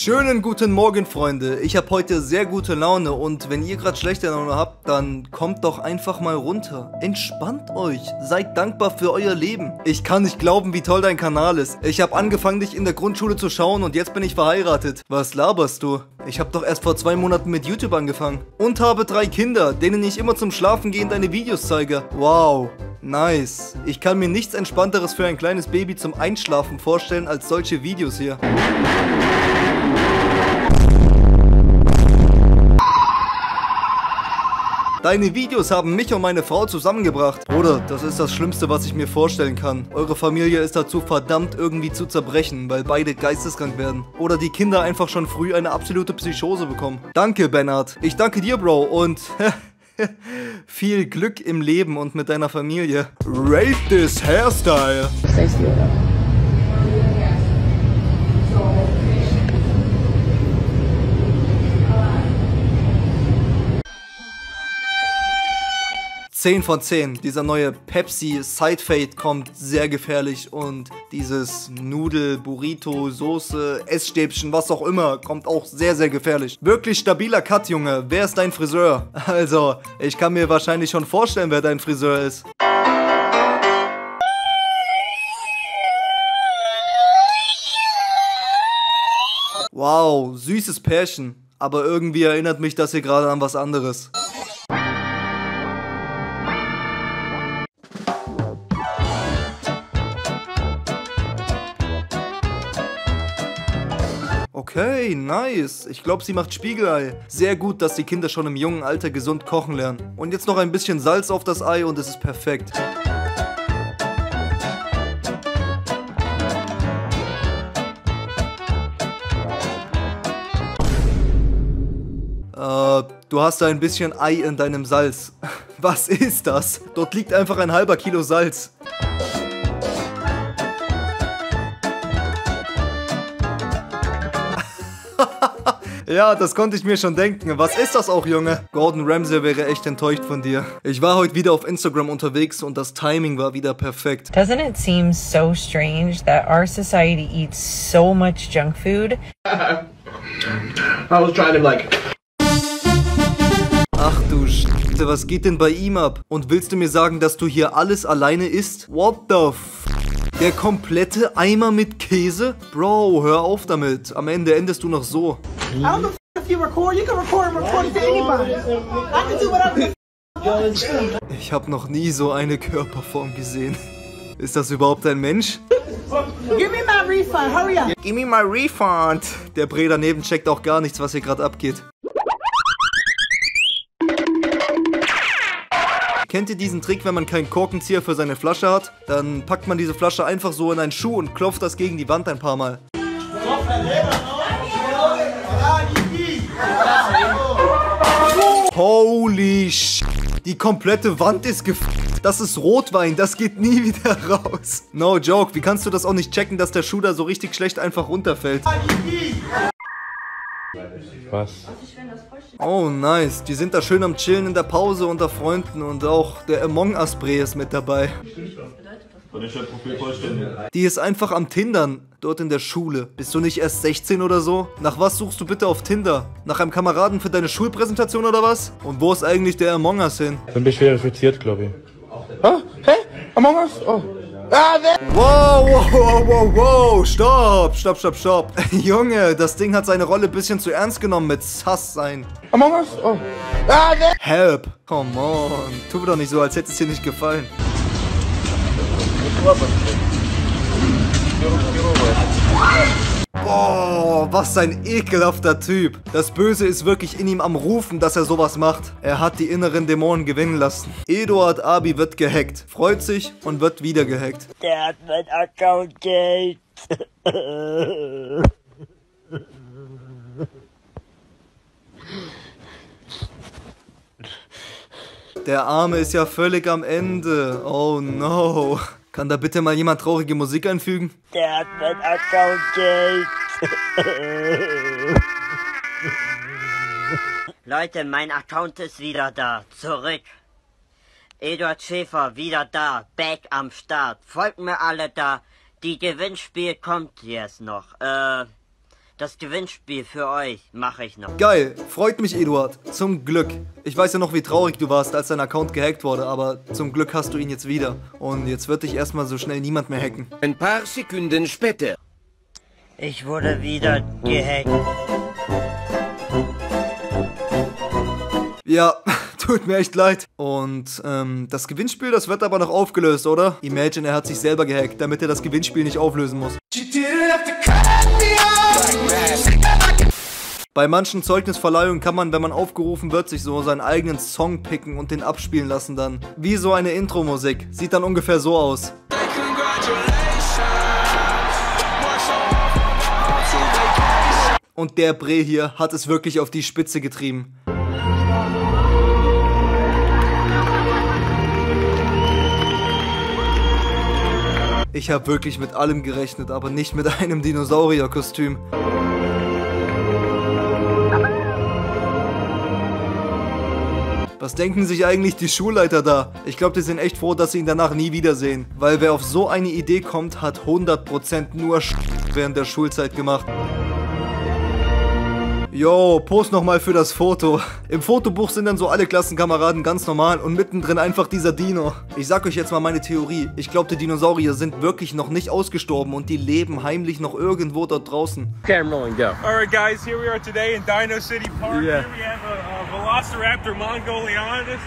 Schönen guten Morgen, Freunde. Ich habe heute sehr gute Laune und wenn ihr gerade schlechte Laune habt, dann kommt doch einfach mal runter. Entspannt euch. Seid dankbar für euer Leben. Ich kann nicht glauben, wie toll dein Kanal ist. Ich habe angefangen, dich in der Grundschule zu schauen und jetzt bin ich verheiratet. Was laberst du? Ich habe doch erst vor 2 Monaten mit YouTube angefangen. Und habe 3 Kinder, denen ich immer zum Schlafengehen deine Videos zeige. Wow. Nice. Ich kann mir nichts Entspannteres für ein kleines Baby zum Einschlafen vorstellen als solche Videos hier. Deine Videos haben mich und meine Frau zusammengebracht. Bruder, das ist das Schlimmste, was ich mir vorstellen kann. Eure Familie ist dazu verdammt, irgendwie zu zerbrechen, weil beide geisteskrank werden. Oder die Kinder einfach schon früh eine absolute Psychose bekommen. Danke, Bernhard. Ich danke dir, Bro. Und viel Glück im Leben und mit deiner Familie. Rate this hairstyle. Stacey, oder? 10 von 10. Dieser neue Pepsi Side Fade kommt sehr gefährlich und dieses Nudel, Burrito, Soße, Essstäbchen, was auch immer, kommt auch sehr, sehr gefährlich. Wirklich stabiler Cut, Junge. Wer ist dein Friseur? Also, ich kann mir wahrscheinlich schon vorstellen, wer dein Friseur ist. Wow, süßes Pärchen. Aber irgendwie erinnert mich das hier gerade an was anderes. Okay, nice. Ich glaube, sie macht Spiegelei. Sehr gut, dass die Kinder schon im jungen Alter gesund kochen lernen. Und jetzt noch ein bisschen Salz auf das Ei und es ist perfekt. Du hast da ein bisschen Ei in deinem Salz. Was ist das? Dort liegt einfach ein halber Kilo Salz. Ja, das konnte ich mir schon denken. Was ist das auch, Junge? Gordon Ramsay wäre echt enttäuscht von dir. Ich war heute wieder auf Instagram unterwegs und das Timing war wieder perfekt. Doesn't it seem so strange that our society eats so much junk food? I was trying to like... Ach du Scheiße, was geht denn bei ihm ab? Und willst du mir sagen, dass du hier alles alleine isst? What the f... Der komplette Eimer mit Käse? Bro, hör auf damit. Am Ende endest du noch so. I don't know if you record. You can record and record it to anybody. I can do whatever the f. Ich habe noch nie so eine Körperform gesehen. Ist das überhaupt ein Mensch? Give me my refund. Hurry up. Give me my refund. Der Bre daneben checkt auch gar nichts, was hier gerade abgeht. Kennt ihr diesen Trick, wenn man keinen Korkenzieher für seine Flasche hat? Dann packt man diese Flasche einfach so in einen Schuh und klopft das gegen die Wand ein paar Mal. Holy sh... Die komplette Wand ist Das ist Rotwein, das geht nie wieder raus. No joke, wie kannst du das auch nicht checken, dass der Schuh da so richtig schlecht einfach runterfällt? Was? Oh, nice. Die sind da schön am Chillen in der Pause unter Freunden und auch der Among Us Bre ist mit dabei. Die ist einfach am Tindern, dort in der Schule. Bist du nicht erst 16 oder so? Nach was suchst du bitte auf Tinder? Nach einem Kameraden für deine Schulpräsentation oder was? Und wo ist eigentlich der Among Us hin? Dann bin ich verifiziert, glaube ich. Ah, hä? Among Us? Oh. Wow, wow, wow, wow, wow, stopp, stopp, stopp, stopp. Junge, das Ding hat seine Rolle ein bisschen zu ernst genommen mit Sass sein. Among Us? Oh. Help, come on, tu mir doch nicht so, als hätte es dir nicht gefallen. Boah, was ein ekelhafter Typ. Das Böse ist wirklich in ihm am Rufen, dass er sowas macht. Er hat die inneren Dämonen gewinnen lassen. Eduard Abi wird gehackt, freut sich und wird wieder gehackt. Der hat mein Account Geld. Der Arme ist ja völlig am Ende. Oh no. Kann da bitte mal jemand traurige Musik einfügen? Der hat mein Account Geld. Leute, mein Account ist wieder da. Zurück. Eduard Schäfer wieder da. Back am Start. Folgt mir alle da. Die Gewinnspiel kommt jetzt noch. Das Gewinnspiel für euch mache ich noch. Geil, freut mich, Eduard. Zum Glück. Ich weiß ja noch, wie traurig du warst, als dein Account gehackt wurde, aber zum Glück hast du ihn jetzt wieder. Und jetzt wird dich erstmal so schnell niemand mehr hacken. Ein paar Sekunden später. Ich wurde wieder gehackt. Ja, tut mir echt leid. Und das Gewinnspiel, das wird aber noch aufgelöst, oder? Imagine, er hat sich selber gehackt, damit er das Gewinnspiel nicht auflösen muss. Bei manchen Zeugnisverleihungen kann man, wenn man aufgerufen wird, sich so seinen eigenen Song picken und den abspielen lassen dann. Wie so eine Intro-Musik. Sieht dann ungefähr so aus. Und der Bre hier hat es wirklich auf die Spitze getrieben. Ich habe wirklich mit allem gerechnet, aber nicht mit einem Dinosaurier-Kostüm. Was denken sich eigentlich die Schulleiter da? Ich glaube, die sind echt froh, dass sie ihn danach nie wiedersehen. Weil wer auf so eine Idee kommt, hat 100% nur während der Schulzeit gemacht. Yo, post nochmal für das Foto. Im Fotobuch sind dann so alle Klassenkameraden ganz normal und mittendrin einfach dieser Dino. Ich sag euch jetzt mal meine Theorie. Ich glaube, die Dinosaurier sind wirklich noch nicht ausgestorben und die leben heimlich noch irgendwo dort draußen. Okay, I'm rolling, go. Alright guys, here we are today in Dino City Park. Here we have a Velociraptor Mongolianus.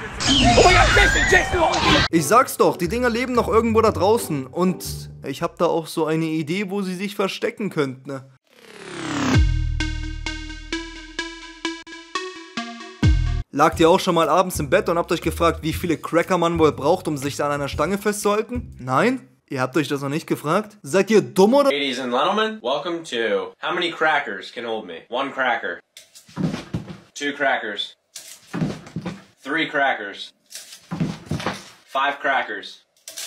Ich sag's doch, die Dinger leben noch irgendwo da draußen. Und ich habe da auch so eine Idee, wo sie sich verstecken könnten. Ne? Lagt ihr auch schon mal abends im Bett und habt euch gefragt, wie viele Cracker man wohl braucht, um sich an einer Stange festzuhalten? Nein? Ihr habt euch das noch nicht gefragt? Seid ihr dumm oder? Ladies and gentlemen, welcome to How many crackers can hold me? 1 cracker. 2 crackers. 3 crackers. 5 crackers.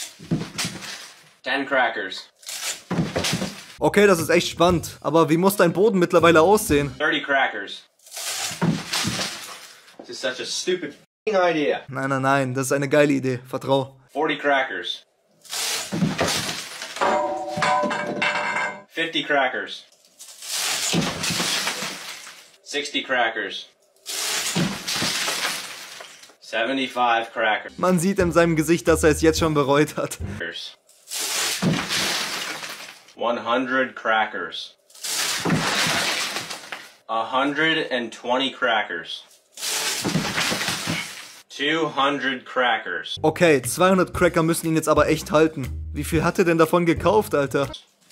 10 crackers. Okay, das ist echt spannend. Aber wie muss dein Boden mittlerweile aussehen? 30 crackers. This is such a stupid idea. Nein, nein, nein, das ist eine geile Idee. Vertrau. 40 crackers. 50 crackers. 60 crackers. 75 crackers. Man sieht in seinem Gesicht, dass er es jetzt schon bereut hat. 100 crackers. 120 crackers. 200 crackers. Okay, 200 Cracker müssen ihn jetzt aber echt halten. Wie viel hat er denn davon gekauft, Alter?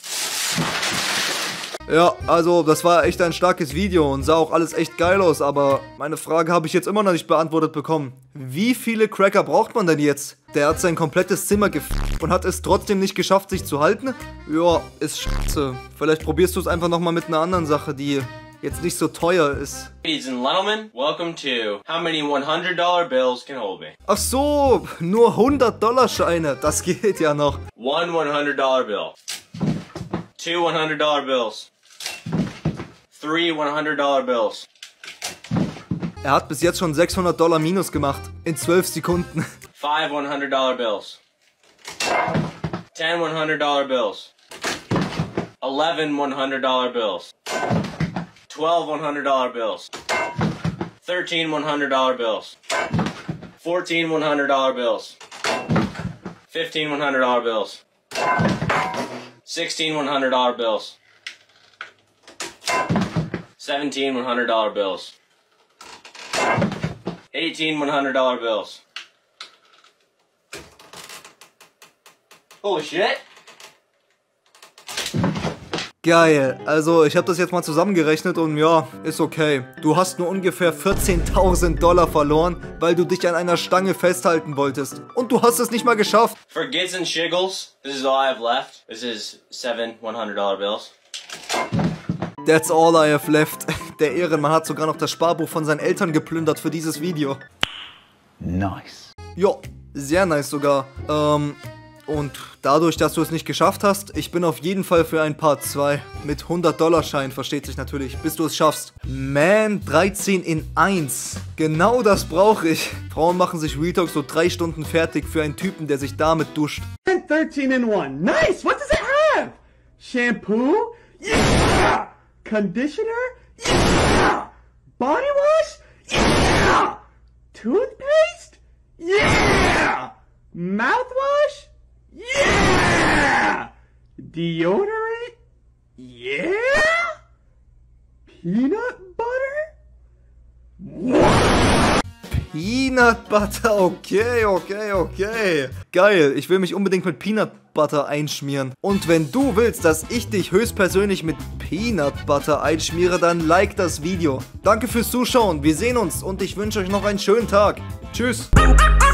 Ja, also das war echt ein starkes Video und sah auch alles echt geil aus, aber meine Frage habe ich jetzt immer noch nicht beantwortet bekommen. Wie viele Cracker braucht man denn jetzt? Der hat sein komplettes Zimmer und hat es trotzdem nicht geschafft, sich zu halten? Ja, ist scheiße. Vielleicht probierst du es einfach nochmal mit einer anderen Sache, die jetzt nicht so teuer ist. Ladies and gentlemen, welcome to How many $100 bills can hold me? Ach so, nur 100$ Scheine, das geht ja noch. 1 $100 bill. 2 $100 bills. 3 $100 bills. Er hat bis jetzt schon $600 minus gemacht, in 12 Sekunden. 5 $100 bills. 10 $100 bills. 11 $100 bills. 12 $100 bills. 13 $100 bills. 14 $100 bills. 15 $100 bills. 16 $100 bills. 17 $100 bills. 18 $100 bills. Holy shit! Geil, also ich habe das jetzt mal zusammengerechnet und ja, ist okay. Du hast nur ungefähr $14.000 verloren, weil du dich an einer Stange festhalten wolltest. Und du hast es nicht mal geschafft. For Gids and Shiggles, this is all I have left. This is 7 $100 bills. That's all I have left. Der Ehrenmann hat sogar noch das Sparbuch von seinen Eltern geplündert für dieses Video. Nice. Jo, sehr nice sogar. Und dadurch, dass du es nicht geschafft hast, ich bin auf jeden Fall für ein Part 2 mit $100-Schein, versteht sich natürlich, bis du es schaffst. Man, 13 in 1. Genau das brauche ich. Frauen machen sich Real Talk so 3 Stunden fertig für einen Typen, der sich damit duscht. 13 in 1. Nice. What does it have? Shampoo? Yeah. Conditioner? Yeah! Body wash? Yeah! Toothpaste? Yeah! Mouthwash? Yeah! Deodorant? Yeah! Peanut butter? Peanut Butter, okay. Geil, ich will mich unbedingt mit Peanut Butter einschmieren. Und wenn du willst, dass ich dich höchstpersönlich mit Peanut Butter einschmiere, dann like das Video. Danke fürs Zuschauen, wir sehen uns und ich wünsche euch noch einen schönen Tag. Tschüss.